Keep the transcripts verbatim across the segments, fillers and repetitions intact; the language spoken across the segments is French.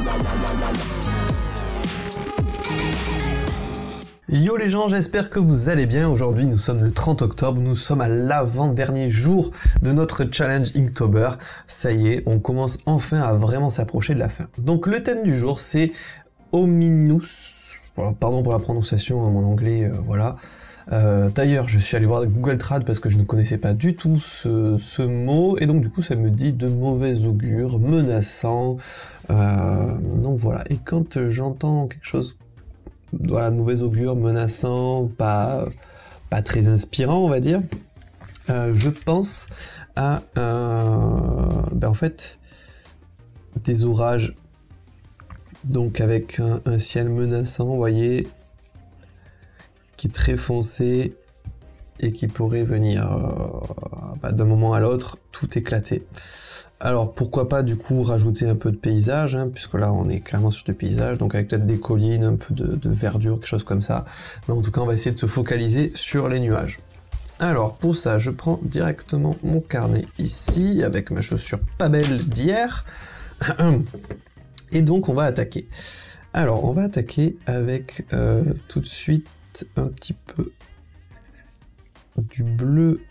Yo les gens, j'espère que vous allez bien. Aujourd'hui nous sommes le trente octobre, nous sommes à l'avant-dernier jour de notre challenge Inktober. Ça y est, on commence enfin à vraiment s'approcher de la fin. Donc le thème du jour c'est Ominous, pardon pour la prononciation, mon anglais, euh, voilà. Euh, D'ailleurs je suis allé voir Google Trad parce que je ne connaissais pas du tout ce, ce mot, et donc du coup ça me dit de mauvais augure, menaçant, euh, donc voilà. Et quand euh, j'entends quelque chose, voilà, mauvais augure, menaçant, pas, pas très inspirant on va dire, euh, je pense à euh, ben en fait des orages, donc avec un, un ciel menaçant, vous voyez, qui est très foncé et qui pourrait venir euh, bah, d'un moment à l'autre tout éclater. Alors pourquoi pas du coup rajouter un peu de paysage, hein, puisque là on est clairement sur du paysage, donc avec peut-être des collines, un peu de, de verdure, quelque chose comme ça. Mais en tout cas on va essayer de se focaliser sur les nuages. Alors pour ça je prends directement mon carnet ici, avec ma chaussure pas belle d'hier, et donc on va attaquer. Alors on va attaquer avec euh, tout de suite un petit peu du bleu.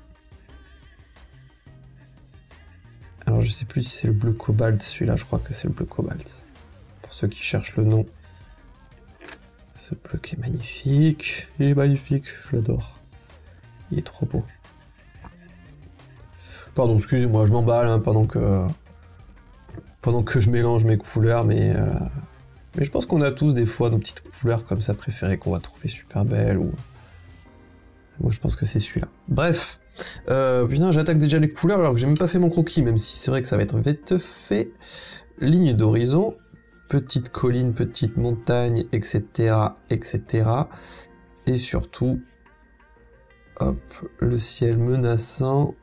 Alors je sais plus si c'est le bleu cobalt, celui-là je crois que c'est le bleu cobalt. Pour ceux qui cherchent le nom. Ce bleu qui est magnifique. Il est magnifique, je l'adore. Il est trop beau. Pardon, excusez-moi, je m'emballe hein, pendant que pendant que je mélange mes couleurs, mais euh... mais je pense qu'on a tous des fois nos petites couleurs comme ça préférées qu'on va trouver super belles, ou... Moi je pense que c'est celui-là. Bref, euh, putain j'attaque déjà les couleurs alors que j'ai même pas fait mon croquis, même si c'est vrai que ça va être vite fait. Ligne d'horizon, petite colline, petite montagne, et cetera, et cetera. Et surtout, hop, le ciel menaçant.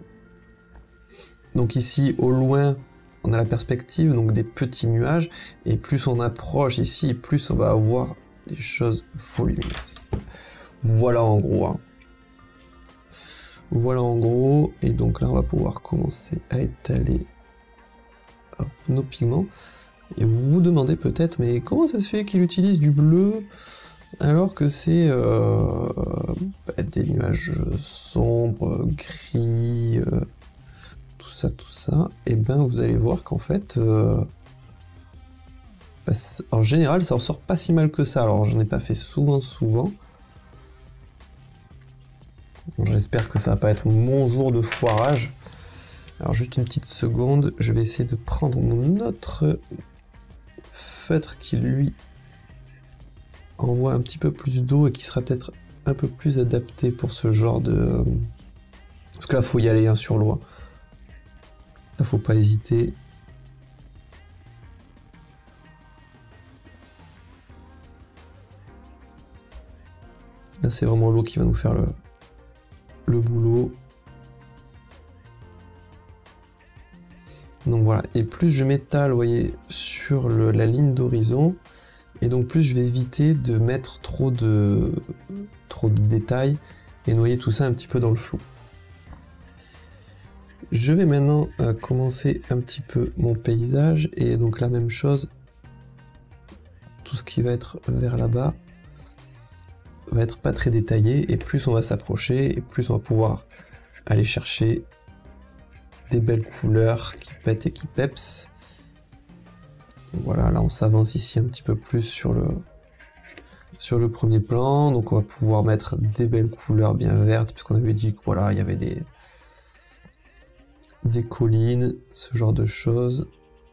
Donc ici, au loin, on a la perspective, donc des petits nuages, et plus on approche ici, plus on va avoir des choses volumineuses. Voilà en gros. Hein. Voilà en gros, et donc là on va pouvoir commencer à étaler hop, nos pigments. Et vous vous demandez peut-être, mais comment ça se fait qu'il utilise du bleu alors que c'est euh, bah, des nuages sombres, gris, euh, tout ça, tout ça. Et ben vous allez voir qu'en fait, euh, bah, en général ça ressort pas si mal que ça. Alors j'en ai pas fait souvent, souvent. J'espère que ça va pas être mon jour de foirage. Alors juste une petite seconde, je vais essayer de prendre mon autre feutre qui lui envoie un petit peu plus d'eau et qui sera peut-être un peu plus adapté pour ce genre de... Parce que là faut y aller hein, sur l'eau. Là faut pas hésiter. Là c'est vraiment l'eau qui va nous faire le... le boulot. Donc voilà, et plus je m'étale, vous voyez, sur le, la ligne d'horizon, et donc plus je vais éviter de mettre trop de trop de détails et noyer tout ça un petit peu dans le flou. Je vais maintenant euh, commencer un petit peu mon paysage, et donc la même chose, tout ce qui va être vers là-bas va être pas très détaillé, et plus on va s'approcher, et plus on va pouvoir aller chercher des belles couleurs qui pètent et qui peps. Donc voilà, là on s'avance ici un petit peu plus sur le sur le premier plan, donc on va pouvoir mettre des belles couleurs bien vertes, puisqu'on avait dit que voilà, il y avait des des collines, ce genre de choses.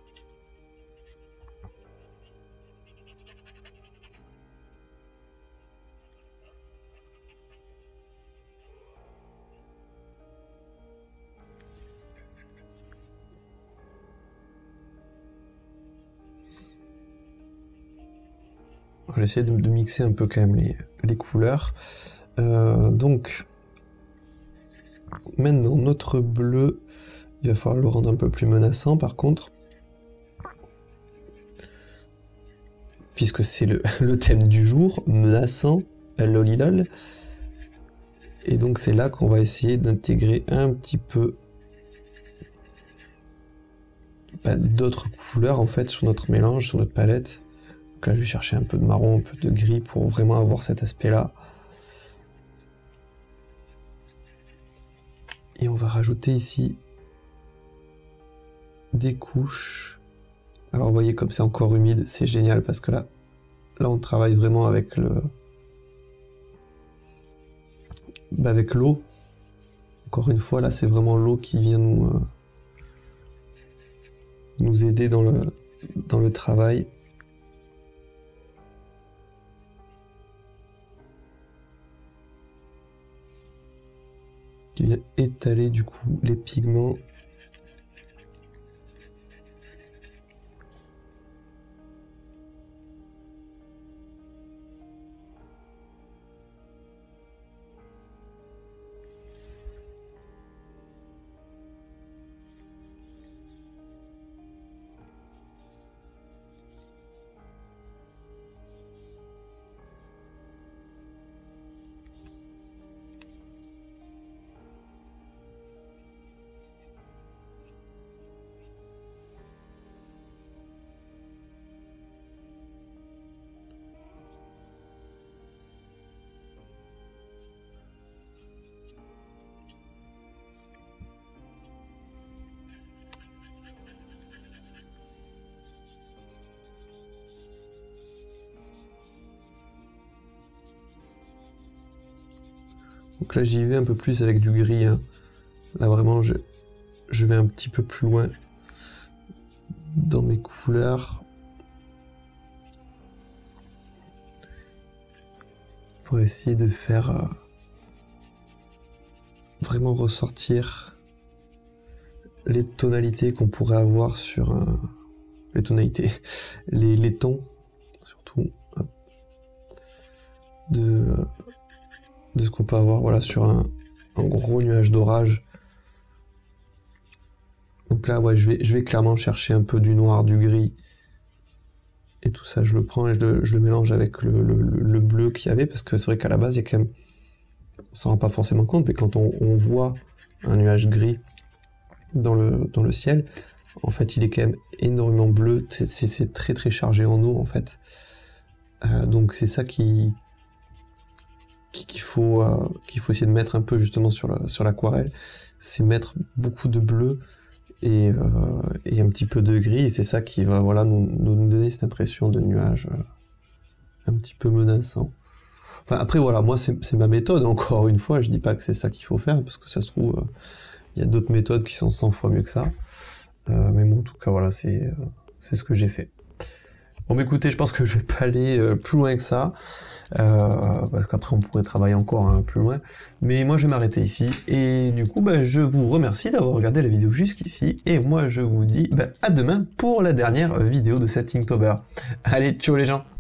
Je vais essayer de, de mixer un peu quand même les, les couleurs. Euh, donc, maintenant, notre bleu, il va falloir le rendre un peu plus menaçant par contre. Puisque c'est le, le thème du jour, menaçant, lolilol. Et donc c'est là qu'on va essayer d'intégrer un petit peu bah, d'autres couleurs en fait sur notre mélange, sur notre palette. Donc là je vais chercher un peu de marron, un peu de gris pour vraiment avoir cet aspect là. Et on va rajouter ici des couches. Alors vous voyez comme c'est encore humide, c'est génial parce que là, là on travaille vraiment avec le, bah avec l'eau. Encore une fois, là c'est vraiment l'eau qui vient nous euh, nous aider dans le dans le travail. Qui vient étaler du coup les pigments. Donc là j'y vais un peu plus avec du gris, hein. Là vraiment je, je vais un petit peu plus loin dans mes couleurs pour essayer de faire euh, vraiment ressortir les tonalités qu'on pourrait avoir sur un... les tonalités, les, les tons surtout hop, de de ce qu'on peut avoir voilà sur un, un gros nuage d'orage. Donc là ouais je vais je vais clairement chercher un peu du noir, du gris et tout ça, je le prends et je le, je le mélange avec le, le, le bleu qu'il y avait, parce que c'est vrai qu'à la base il y a quand même, on s'en rend pas forcément compte, mais quand on, on voit un nuage gris dans le, dans le ciel, en fait il est quand même énormément bleu, c'est très très chargé en eau en fait. Euh, donc c'est ça qui qu'il faut euh, qu'il faut essayer de mettre un peu justement sur la, sur l'aquarelle, c'est mettre beaucoup de bleu et, euh, et un petit peu de gris, et c'est ça qui va voilà nous, nous donner cette impression de nuage euh, un petit peu menaçant. Enfin après voilà, moi c'est ma méthode, encore une fois je dis pas que c'est ça qu'il faut faire, parce que ça se trouve il euh, y a d'autres méthodes qui sont cent fois mieux que ça, euh, mais moi en tout cas voilà c'est euh, c'est ce que j'ai fait. Bon bah écoutez, je pense que je vais pas aller euh, plus loin que ça, euh, parce qu'après on pourrait travailler encore hein, plus loin, mais moi je vais m'arrêter ici, et du coup bah, je vous remercie d'avoir regardé la vidéo jusqu'ici, et moi je vous dis bah, à demain pour la dernière vidéo de cet Inktober. Allez, ciao les gens.